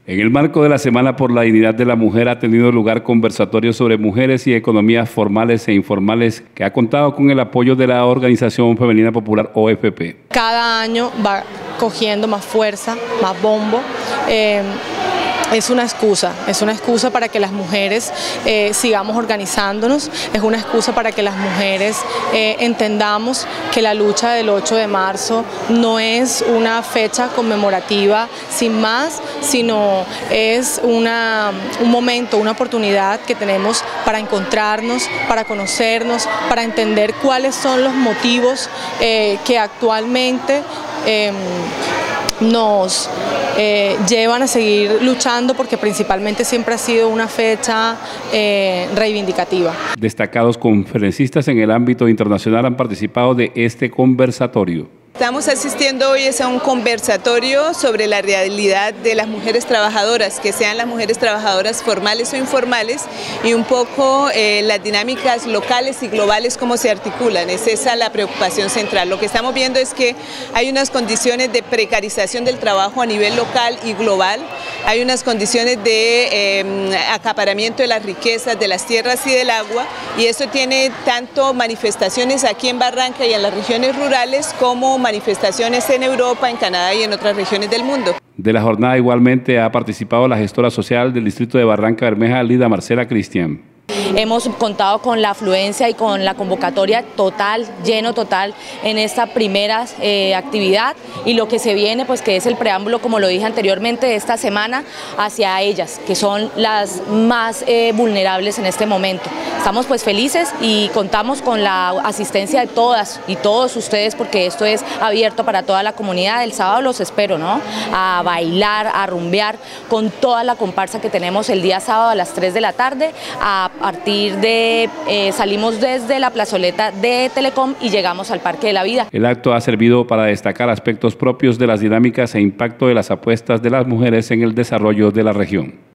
En el marco de la Semana por la Dignidad de la Mujer ha tenido lugar conversatorios sobre mujeres y economías formales e informales que ha contado con el apoyo de la Organización Femenina Popular OFP. Cada año va cogiendo más fuerza, más bombo. Es una excusa para que las mujeres sigamos organizándonos, es una excusa para que las mujeres entendamos que la lucha del 8 de marzo no es una fecha conmemorativa sin más, sino es un momento, una oportunidad que tenemos para encontrarnos, para conocernos, para entender cuáles son los motivos que actualmente nos llevan a seguir luchando, porque principalmente siempre ha sido una fecha reivindicativa. Destacados conferencistas en el ámbito internacional han participado de este conversatorio. Estamos asistiendo hoy a un conversatorio sobre la realidad de las mujeres trabajadoras, que sean las mujeres trabajadoras formales o informales, y un poco las dinámicas locales y globales, cómo se articulan. Es esa la preocupación central. Lo que estamos viendo es que hay unas condiciones de precarización del trabajo a nivel local y global, hay unas condiciones de acaparamiento de las riquezas, de las tierras y del agua, y eso tiene tanto manifestaciones aquí en Barranca y en las regiones rurales como manifestaciones en Europa, en Canadá y en otras regiones del mundo. De la jornada igualmente ha participado la gestora social del distrito de Barranca Bermeja, Lida Marcela Cristian. Hemos contado con la afluencia y con la convocatoria total, lleno total en esta primera actividad, y lo que se viene, pues que es el preámbulo, como lo dije anteriormente, de esta semana hacia ellas, que son las más vulnerables en este momento. Estamos pues felices y contamos con la asistencia de todas y todos ustedes, porque esto es abierto para toda la comunidad. El sábado los espero, ¿no?, a bailar, a rumbear con toda la comparsa que tenemos el día sábado a las 3 de la tarde, a partir de, salimos desde la plazoleta de Telecom y llegamos al Parque de la Vida. El acto ha servido para destacar aspectos propios de las dinámicas e impacto de las apuestas de las mujeres en el desarrollo de la región.